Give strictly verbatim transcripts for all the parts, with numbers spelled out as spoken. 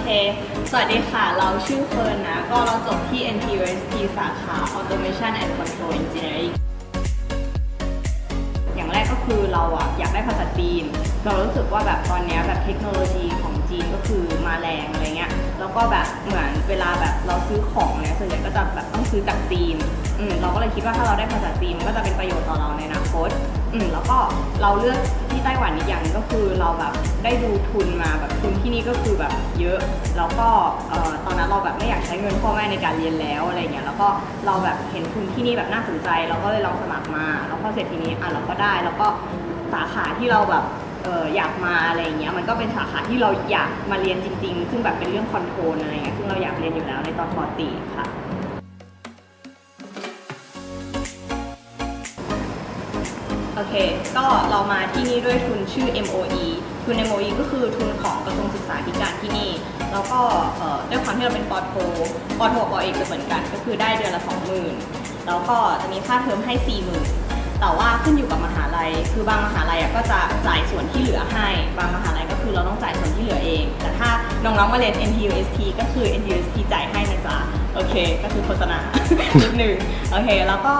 สวัสดีค่ะเราชื่อเฟิร์นนะก็เราจบที่ เอ็น ที ยู เอส ที สาขา Automation and Control Engineering อย่างแรกก็คือเราอะอยากได้ภาษาจีนเรารู้สึกว่าแบบตอนนี้แบบเทคโนโลยีของจีนก็คือมาแรงอะไรเงี้ยแล้วก็แบบเหมือนเวลาแบบเราซื้อของเนี่ยส่วนใหญ่ก็จะแบบต้องซื้อจากจีนอืมเราก็เลยคิดว่าถ้าเราได้ภาษาจีนมันก็จะเป็นประโยชน์ต่อเราในอนาคตอืมแล้วก็เราเลือกที่ไต้หวันอีกอย่างก็คือเราแบบได้ดูทุนมาแบบทุนที่นี่ก็คือแบบเยอะแล้วก็เอ่อตอนนั้นเราแบบไม่อยากใช้เงินพ่อแม่ในการเรียนแล้วอะไรเงี้ยแล้วก็เราแบบเห็นทุนที่นี่แบบน่าสนใจเราก็เลยลองสมัครมาแล้วพอเสร็จทีนี้อ่ะเราก็ได้แล้วก็สาขาที่เราแบบเอออยากมาอะไรเงี้ยมันก็เป็นสาขาที่เราอยากมาเรียนจริงๆซึ่งแบบเป็นเรื่องคอนโทรลอะไรเงี้ยซึ่งเราอยากเรียนอยู่แล้วในตอนป.ตรีค่ะโอเคก็เรามาที่นี่ด้วยทุนชื่อ เอ็ม โอ อี ทุน เอ็ม โอ อี ก็คือทุนของกระทรวงศึกษาธิการที่นี่แล้วก็ด้วยความที่เราเป็นป.โทป.โทป.เอกจะเหมือนกันก็คือได้เดือนละ สองหมื่น แล้วก็จะมีค่าเทอมให้ สี่หมื่น แต่ว่าขึ้นอยู่กับมหาลัยคือบางมหาลัยก็จะจ่ายส่วนที่เหลือให้บางมหาลัยก็คือเราต้องจ่ายส่วนที่เหลือเองแต่ถ้าน้องๆมาเรียน เอ็น ที ยู เอส ที ก็คือ เอ็น ที ยู เอส ที จ่ายให้นะจ๊ะโอเคก็คือโฆษณา นิดนึงโอเคแล้วก็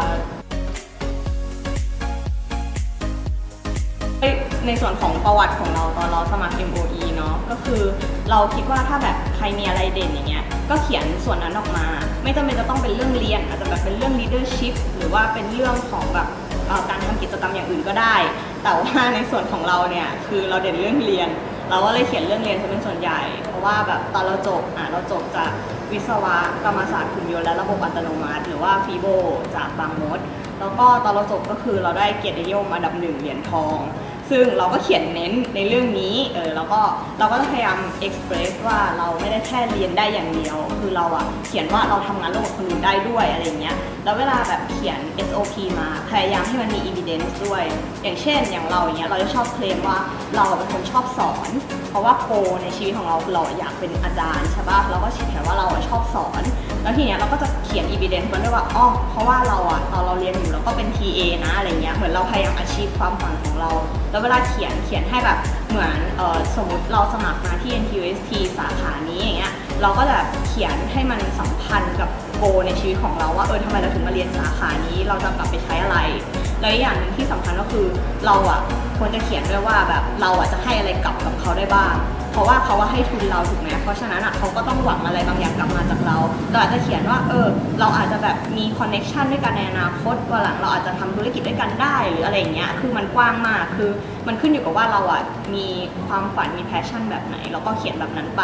ในส่วนของประวัติของเราตอนเราสมัคร เอ็ม โอ อี เนาะก็คือเราคิดว่าถ้าแบบใครมีอะไรเด่นอย่างเงี้ยก็เขียนส่วนนั้นออกมาไม่จำเป็นจะต้องเป็นเรื่องเรียนอาจจะแบบเป็นเรื่อง leadership หรือว่าเป็นเรื่องของแบบการทำกิจกรรมอย่างอื่นก็ได้แต่ว่าในส่วนของเราเนี่ยคือเราเด่นเรื่องเรียนเราก็เลยเขียนเรื่องเรียนจะเป็นส่วนใหญ่เพราะว่าแบบตอนเราจบอ่ะเราจบจากวิศวกรรมศาสตร์หุ่นยนต์และระบบอัตโนมัติหรือว่าฟีโบจากบางมดแล้วก็ตอนเราจบก็คือเราได้เกียรตินิยมอันดับหนึ่งเหรียญทองซึ่งเราก็เขียนเน้นในเรื่องนี้เออแล้วก็เราก็พยายามเอ็กซ์เพรสว่าเราไม่ได้แค่เรียนได้อย่างเดียวคือเราอะเขียนว่าเราทำงานร่วมกับคนอื่นได้ด้วยอะไรเงี้ยแล้วเวลาแบบเขียน เอส โอ พี มาพยายามให้มันมี evidence ด้วยอย่างเช่นอย่างเราอย่างเงี้ยเราจะชอบเคลมว่าเราเป็นคนชอบสอนเพราะว่าโกในชีวิตของเราคือเราอยากเป็นอาจารย์ใช่ป่ะเราก็เขียนว่าเราชอบสอนแล้วทีเนี้ยเราก็จะเขียน evidence มันด้วยว่าอ๋อเพราะว่าเราอะตอนเราเรียนอยู่เราก็เป็น ที เอ นะอะไรเงี้ยเหมือนเราพยายาม achieve ความฝันของเราแล้วเวลาเขียนเขียนให้แบบเหมือนเออสมมติเราสมัครมาที่ เอ็น ที ยู เอส ที สาขานี้อย่างเงี้ยเราก็จะเขียนให้มันสัมพันธ์กับโกในชีวิตของเราว่าเออทำไมเราถึงมาเรียนสาขานี้เราจะกลับไปใช้อะไรแล้วอีกอย่างหนึ่งที่สำคัญก็คือเราอะควรจะเขียนด้วยว่าแบบเราอะจะให้อะไรกลับกับเขาได้บ้างเพราะว่าเขาว่าให้ทุนเราถูกไหมเพราะฉะนั้นอ่ะเขาก็ต้องหวังอะไรบางอย่างกลับมาจากเราเราอาจจะเขียนว่าเออเราอาจจะแบบมีคอนเน็กชันด้วยกันในอนาคตวันหลังเราอาจจะทำธุรกิจด้วยกันได้หรืออะไรอย่างเงี้ยคือมันกว้างมากคือมันขึ้นอยู่กับว่าเราอ่ะมีความฝันมีแพชชั่นแบบไหนเราก็เขียนแบบนั้นไป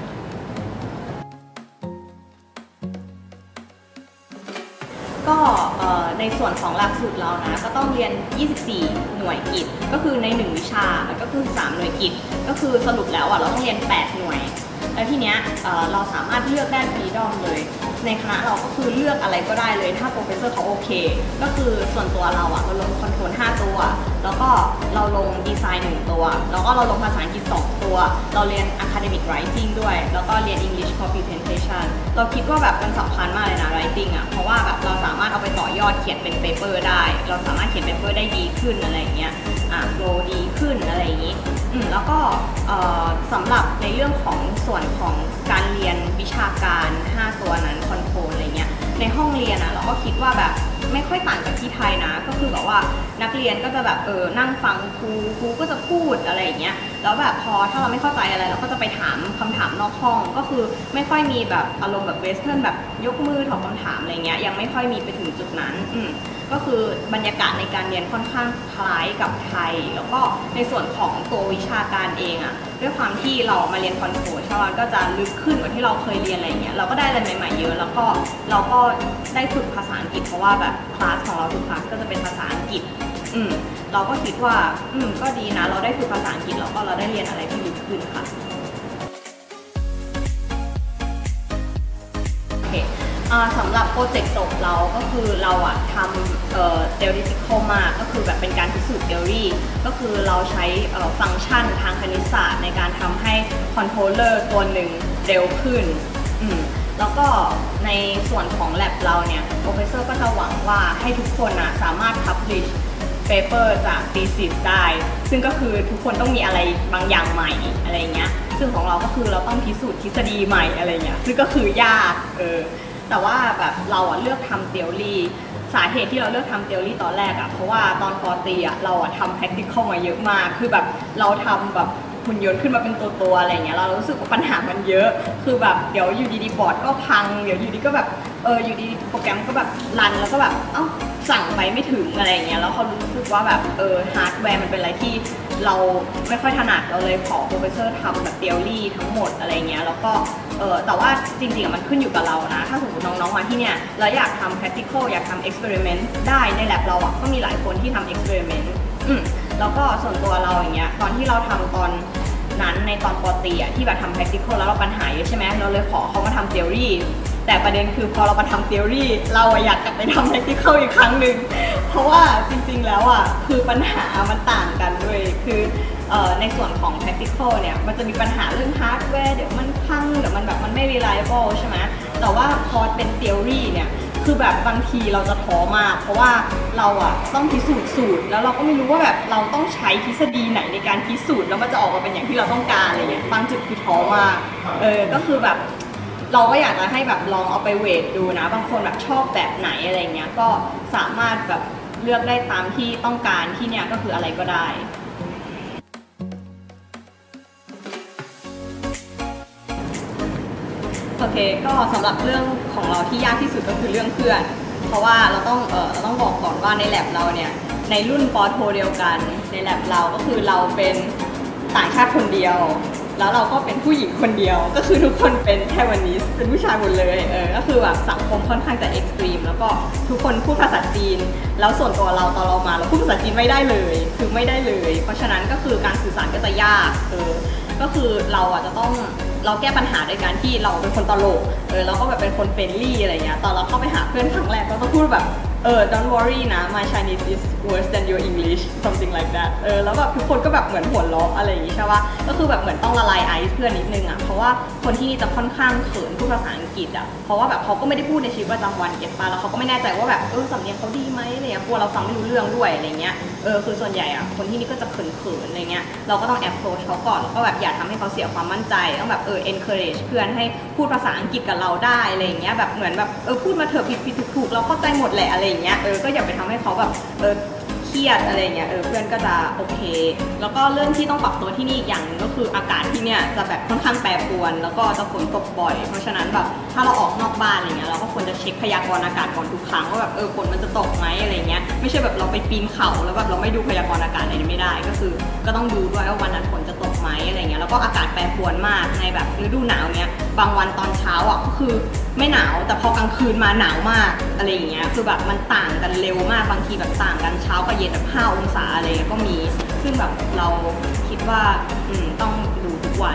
ก็ในส่วนของหลักสูตรเรานะก็ต้องเรียนยี่สิบสี่หน่วยกิตก็คือในหนึ่งวิชามันก็คือสามหน่วยกิตก็คือสรุปแล้วอ่ะเราต้องเรียนแปดหน่วยแล้วทีเนี้ยเราสามารถเลือกได้ฟรีดอมเลยในคณะเราก็คือเลือกอะไรก็ได้เลยถ้าโปรเฟสเซอร์เขาโอเคก็คือส่วนตัวเราอ่ะเราลงคอนโทรลห้าตัวแล้วก็เราลงดีไซน์หนึ่งตัวแล้วก็เราลงภาษาอังกฤษสองตัวเราเรียน academic writing ด้วยแล้วก็เรียน English copy presentation เราคิดว่าแบบมันสำคัญมากเลยนะ writing อ่ะเพราะว่าแบบเราสามารถเอาไปต่อยอดเขียนเป็น paper ได้เราสามารถเขียน paper ได้ดีขึ้นอะไรอย่างเงี้ยอ่ะ flow ดีขึ้นอะไรอย่างงี้อืมแล้วก็สำหรับในเรื่องของส่วนของการเรียนวิชาการห้าตัวนั้นคอนโทรลอะไรเงี้ยในห้องเรียนอะเราก็คิดว่าแบบไม่ค่อยต่างจากที่ไทยนะก็คือแบบว่านักเรียนก็จะแบบเออนั่งฟังครูครูก็จะพูดอะไรอย่างเงี้ยแล้วแบบพอถ้าเราไม่เข้าใจอะไรเราก็จะไปถามคำถามนอกห้องก็คือไม่ค่อยมีแบบอารมณ์แบบเวสเทิร์นแบบยกมือตอบคำถามอะไรเงี้ยยังไม่ค่อยมีไปถึงจุดนั้นอืมก็คือบรรยากาศในการเรียนค่อนข้างคล้ายกับไทยแล้วก็ในส่วนของตัววิชาการเองอะด้วยความที่เรามาเรียนคอนโทรลใช่ไหมก็จะลึกขึ้นกว่าที่เราเคยเรียนอะไรเงี้ยเราก็ได้อะไรใหม่ๆเยอะแล้วก็เราก็ได้ฝึกภาษาอังกฤษเพราะว่าแบบคลาสของเราทุกคลาสก็จะเป็นภาษาอังกฤษอืมเราก็คิดว่าอืมก็ดีนะเราได้ฝึกภาษาอังกฤษแล้วก็เราได้เรียนอะไรที่ลึกขึ้นค่ะโอเคสำหรับโปรเจกต์จบเราก็คือเราอะทำเอ่อ theoretical มากก็คือแบบเป็นการพิสูจน์ theory ก็คือเราใช้ฟังก์ชันทางคณิตศาสตร์ในการทำให้คอนโทรลเลอร์ตัวหนึ่งเร็วขึ้นอืมแล้วก็ในส่วนของ lab เราเนี่ยโปรเฟสเซอร์ก็จะหวังว่าให้ทุกคนอะสามารถ publish paper จาก thesis ได้ซึ่งก็คือทุกคนต้องมีอะไรบางอย่างใหม่อะไรเงี้ยซึ่งของเราก็คือเราต้องพิสูจน์ทฤษฎีใหม่อะไรเงี้ยซึ่งก็คือยากเออแต่ว่าแบบเราอะเลือกทำ theory สาเหตุที่เราเลือกทำ theory ตอนแรกอะเพราะว่าตอนปอตรีอะเราอะทำ practical มาเยอะมากคือแบบเราทำแบบหุ่นยนต์ขึ้นมาเป็นตัวๆอะไรเงี้ยเรารู้สึกว่าปัญหามันเยอะคือแบบเดี๋ยวอยู่ดีๆบอร์ดก็พังเดี๋ยวอยู่ดีก็แบบเอออยู่ดีโปรแกรมก็แบบรันแล้วก็แบบเอ้าสั่งไปไม่ถึงอะไรเงี้ยแล้วเขารู้สึกว่าแบบเออฮาร์ดแวร์มันเป็นอะไรที่เราไม่ค่อยถนัดเราเลยขอโปรเฟสเซอร์ทำแบบเทอรี่ทั้งหมดอะไรเงี้ยแล้วก็เออแต่ว่าจริงๆมันขึ้นอยู่กับเรานะถ้าสมมติน้องๆมาที่เนี่ยแล้วอยากทำ practical อยากทำ experiment ได้ใน lab เราอ่ะก็มีหลายคนที่ทำ experiment อืมแล้วก็ส่วนตัวเราอย่างเงี้ยตอนที่เราทำตอนนั้นในตอนปอตรีอ่ะที่แบบทำ practical แล้วเราปัญหาเยอะใช่ไหมเราเลยขอเขามาทำ theory แต่ประเด็นคือพอเรามาทำ theory เราอยากกลับไปทำ practical อีกครั้งหนึ่งเพราะว่าจริงๆแล้วอ่ะคือปัญหามันต่างกันด้วยคือในส่วนของ practical เนี่ยมันจะมีปัญหาเรื่อง hardware เดี๋ยวมันพังเดี๋ยวมันแบบมันไม่ reliable ใช่ไหมแต่ว่าพอเป็น theory เนี่ยคือแบบบางทีเราจะท้อมากเพราะว่าเราอะต้องพิสูจน์สูตรแล้วเราก็ไม่รู้ว่าแบบเราต้องใช้ทฤษฎีไหนในการพิสูจน์แล้วมันจะออกมาเป็นอย่างที่เราต้องการอะไรเงี้ยบางจุดคือท้อมากเออก็คือแบบเราก็อยากจะให้แบบลองเอาไปเวทดูนะบางคนแบบชอบแบบไหนอะไรเงี้ยก็สามารถแบบเลือกได้ตามที่ต้องการที่เนี่ยก็คืออะไรก็ได้โอเคก็สำหรับเรื่องของเราที่ยากที่สุดก็คือเรื่องเพื่อนเพราะว่าเราต้องเออเราต้องบอกก่อนว่าในแลบเราเนี่ยในรุ่นปอโทเดียวกันในแลบเราก็คือเราเป็นต่างชาติคนเดียวแล้วเราก็เป็นผู้หญิงคนเดียวก็คือทุกคนเป็นไต้หวันนีสเป็นผู้ชายหมดเลยเออก็คือแบบสังคมค่อนข้างจะเอ็กซ์ตรีมแล้วก็ทุกคนพูดภาษาจีนแล้วส่วนตัวเราตอนเรามาเราพูดภาษาจีนไม่ได้เลยคือไม่ได้เลยเพราะฉะนั้นก็คือการสื่อสารก็จะยากเออก็คือเราอ่ะจะต้องเราแก้ปัญหาโดยการที่เราเป็นคนตลกเออเราก็แบบเป็นคนเฟรนลี่อะไรเงี้ยตอนเราเข้าไปหาเพื่อนครั้งแรกเราต้องพูดแบบเออ don't worry นะ my Chinese is worse than your English something like that เออแล้วแบบทุกคนก็แบบเหมือนหัวเราะอะไรอย่างงี้ใช่ป่ะก็คือแบบเหมือนต้องละลายไอซ์เพื่อนนิดนึงอ่ะเพราะว่าคนที่นี่จะค่อนข้างเขินพูดภาษาอังกฤษอ่ะเพราะว่าแบบเขาก็ไม่ได้พูดในชีวิตประจำวันเก็ตป่ะแล้วเขาก็ไม่แน่ใจว่าแบบเออสำเนียงเขาดีไหมอะไรเงี้ยกลัวเราฟังไม่รู้เรื่องด้วยอะไรเงี้ยเออคือส่วนใหญ่อ่ะคนที่นี่ก็จะเขินๆอะไรเงี้ยเราก็ต้อง approach เขาก่อนแล้วก็แบบอย่าทำให้เขาเสียความมั่นใจต้องแบบเออ encourage เพื่อนให้พูดภาษาอังกฤษกับเราได้อะไรเงี้ยแบบเหมือนแบบเออพูดมาเถอะผิดๆถูกๆเราเข้าใจหมดแหละอะไรเงี้ยเออก็อย่าไปทำให้เขาแบบเออเครียดอะไรเงี้ยเออเพื่อนก็จะโอเคแล้วก็เรื่องที่ต้องปรับตัวที่นี่อีกอย่างนึงก็คืออากาศที่เนี่ยจะแบบค่อนข้างแปรปรวนแล้วก็จะฝนตกบ่อยเพราะฉะนั้นแบบถ้าเราออกนอกบ้านอะไรเงี้ยเราก็ควรจะเช็คพยากรณ์อากาศก่อนทุกครั้งว่าแบบเออฝนมันจะตกไหมอะไรเงี้ยไม่ใช่แบบเราไปปีนเขาแล้วแบบเราไม่ดูพยากรณ์อากาศอะไรไม่ได้ก็คือก็ต้องดูด้วยว่าวันนั้นฝนจะตกไหมอะไรเงี้ยแล้วก็อากาศแปรปรวนมากในแบบฤดูหนาวเนี้ยบางวันตอนเช้าอ่ะก็คือไม่หนาวแต่พอกลางคืนมาหนาวมากอะไรอย่างเงี้ยคือแบบมันต่างกันเร็วมากบางทีแบบต่างกันเช้ากับเย็นแบบห้าองศาอะไรก็มีซึ่งแบบเราคิดว่าอืมต้องดูทุกวัน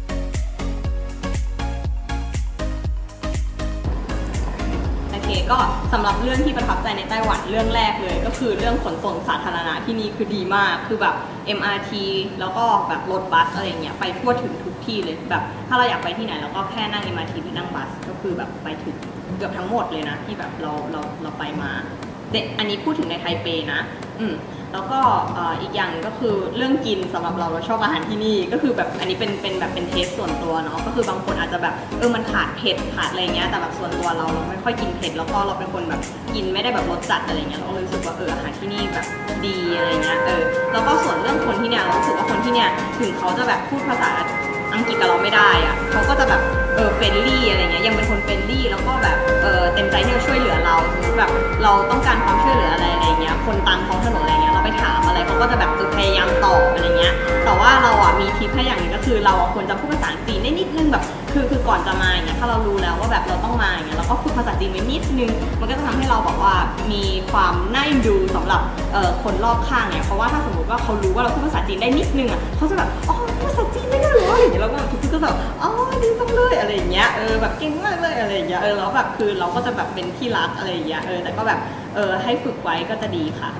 โอเคก็สำหรับเรื่องที่ประทับใจในไต้หวันเรื่องแรกเลยก็คือเรื่องขนส่งสาธารณะที่นี่คือดีมากคือแบบ เอ็ม อาร์ ที แล้วก็แบบรถบัสอะไรเงี้ยไปทั่วถึงทุกที่เลยแบบถ้าเราอยากไปที่ไหนเราก็แค่นั่ง เอ็ม อาร์ ที หรือนั่งบัสก็คือแบบไปถึงเกือบทั้งหมดเลยนะที่แบบเราเราเราไปมาเด็กอันนี้พูดถึงในไทเปนะอืมแล้วก็อีกอย่างก็คือเรื่องกินสำหรับเราเราชอบอาหารที่นี่ก็คือแบบอันนี้เป็นเป็นแบบเป็นเทสส่วนตัวเนาะก็คือบางคนอาจจะแบบเออมันขาดเผ็ดขาดอะไรเงี้ยแต่แบบส่วนตัวเราเราไม่ค่อยกินเผ็ดแล้วก็เราเป็นคนแบบกินไม่ได้แบบรสจัดอะไรเงี้ยเราก็รู้สึกว่าเอออาหารที่นี่แบบดีอะไรเงี้ยเออแล้วก็ส่วนเรื่องคนที่เนี่ยเรารู้สึกว่าคนที่เนี่ยถึงเขาจะแบบพูดภาษาอังกฤษกับเราไม่ได้อะเขาก็จะแบบเออเฟรนลี่อะไรเงี้ยยังเป็นคนเฟรนลี่แล้วก็แบบเออเต็มใจที่จะช่วยเหลือเราสมมติแบบเราต้องการความช่วยเหลืออะไรอะไรเงี้ยคนตามท้องถนนอะไรเงี้ยเราไปถามอะไรเขาก็จะแบบพยายามตอบอะไรเงี้ยแต่ว่าเราอ่ะมีทิปแค่อย่างนึงก็คือเราควรจะพูดภาษาจีนได้นิดนึงแบบคือคือก่อนจะมาอย่างเงี้ยถ้าเรารู้แล้วว่าแบบเราต้องมาอย่างเงี้ยเราก็พูดภาษาจีนไว้นิดนึงมันก็จะทำให้เราบอกว่ามีความน่าเอ็นดูสำหรับเอ่อคนรอบข้างเนี่ยเพราะว่าถ้าสมมติว่าเขารู้ว่าเราพูดภาษาจีนได้นิดนึงอ่ะเขาจะแบบอ๋อภาษาจีนไม่ได้หรออย่างเงี้ยแล้วก็ทุกคนก็แบบอ๋อดีจังเลยอะไรอย่างเงี้ยเออแบบเก่งมากเลยอะไรอย่างเงี้ยเออแล้วแบบคือเราก็จะแบบเป็นที่รักอะไรอย่างเงี้ยเออแต่ก็แบบเออให้ฝึกไว้ก็จะดีค่ะ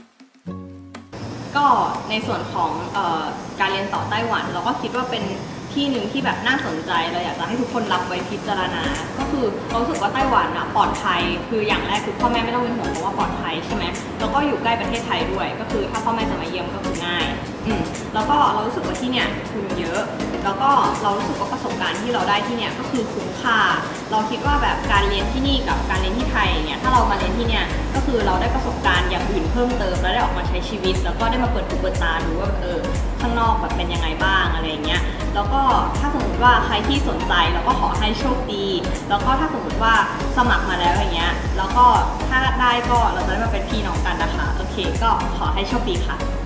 ก็ในส่วนของเอ่อการเรียนต่อไต้หวันเราก็คิดว่าเป็นที่หนึ่งที่แบบน่าสนใจเราอยากจะให้ทุกคนรับไว้พิจารณาก็คือเรารู้สึกว่าไต้หวันอะปลอดภัยคืออย่างแรกคือพ่อแม่ไม่ต้องเป็นห่วงเพราะว่าปลอดภัยใช่ไหมแล้วก็อยู่ใกล้ประเทศไทยด้วยก็คือถ้าพ่อแม่จะมาเยี่ยมก็คือง่ายอืมแล้วก็เรารู้สึกว่าที่เนี่ยทุนเยอะแล้วก็เรารู้สึกว่าประสบการณ์ที่เราได้ที่เนี่ยก็คือคุ้มค่าเราคิดว่าแบบการเรียนที่นี่กับการเรียนที่ไทยเนี่ยถ้าเรามาเรียนที่เนี่ยก็คือเราได้ประสบการณ์อย่างอื่นเพิ่มเติมแล้วได้ออกมาใช้ชีวิตแล้วก็ได้มาเปิดหูเปิดตาดูว่าเออข้างนอกแบบเป็นยังไงบ้างอะไรเงี้ยแล้วก็ถ้าสมมติว่าใครที่สนใจเราก็ขอให้โชคดีแล้วก็ถ้าสมมติว่าสมัครมาแล้วอย่างเงี้ยแล้วก็ถ้าได้ก็เราจะได้มาเป็นพี่น้องกันนะคะโอเคก็ขอให้โชคดีค่ะ